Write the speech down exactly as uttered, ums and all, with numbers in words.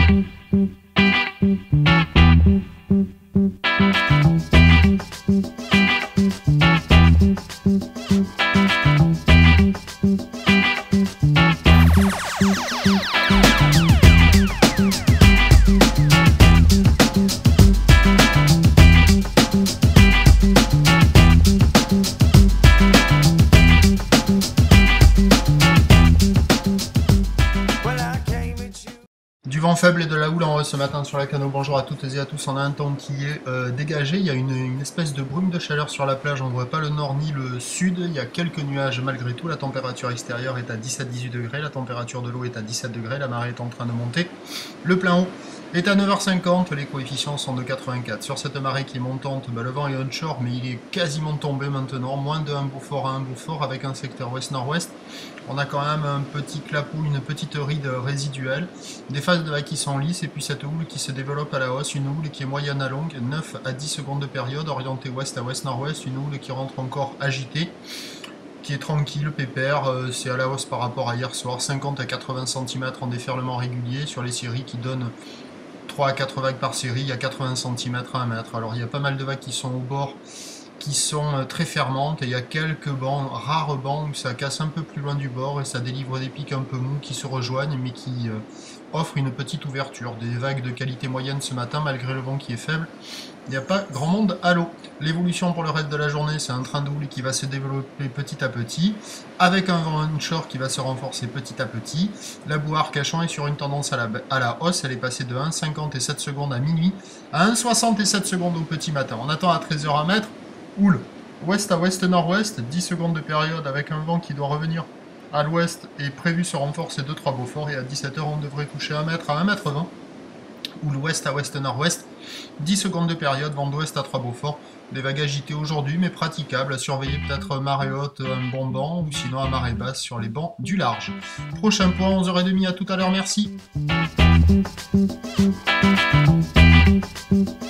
Du vent faible et de la houle en hausse ce matin sur la Cano. Bonjour à toutes et à tous. On a un temps qui est euh, dégagé. Il y a une, une espèce de brume de chaleur sur la plage. On ne voit pas le nord ni le sud. Il y a quelques nuages malgré tout. La température extérieure est à dix-sept à dix-huit degrés. La température de l'eau est à dix-sept degrés. La marée est en train de monter. Le plein haut est à neuf heures cinquante. Les coefficients sont de quatre-vingt-quatre. Sur cette marée qui est montante, bah, le vent est onshore, mais il est quasiment tombé maintenant. Moins de un Beaufort à un Beaufort avec un secteur ouest-nord-ouest. On a quand même un petit clapot, une petite ride résiduelle. Des phases de vagues qui sont lisses et puis cette houle qui se développe à la hausse. Une houle qui est moyenne à longue, neuf à dix secondes de période, orientée ouest à ouest-nord-ouest. Une houle qui rentre encore agitée, qui est tranquille, pépère. C'est à la hausse par rapport à hier soir. cinquante à quatre-vingts centimètres en déferlement régulier sur les séries qui donnent trois à quatre vagues par série. Il y a quatre-vingts centimètres à un mètre. Alors il y a pas mal de vagues qui sont au bord, qui sont très fermantes, et il y a quelques bancs, rares bancs où ça casse un peu plus loin du bord et ça délivre des pics un peu mous qui se rejoignent mais qui euh, offrent une petite ouverture. Des vagues de qualité moyenne ce matin malgré le vent qui est faible. Il n'y a pas grand monde à l'eau. L'évolution pour le reste de la journée, c'est un train de houle qui va se développer petit à petit, avec un vent onshore qui va se renforcer petit à petit. La boue Arcachon est sur une tendance à la, à la hausse. Elle est passée de un virgule cinquante et sept secondes à minuit à un virgule soixante et sept secondes au petit matin. On attend à treize heures un mètre. Houle ouest à ouest-nord-ouest, dix secondes de période avec un vent qui doit revenir à l'ouest et prévu se renforcer deux trois Beaufort, et à dix-sept heures on devrait toucher un mètre à un mètre vingt. Houle ouest à ouest-nord-ouest, dix secondes de période, vent d'ouest à trois Beaufort. Des vagues agitées aujourd'hui mais praticables, à surveiller peut-être marée haute, un bon banc, ou sinon à marée basse sur les bancs du large. Prochain point, onze heures trente, à tout à l'heure, merci.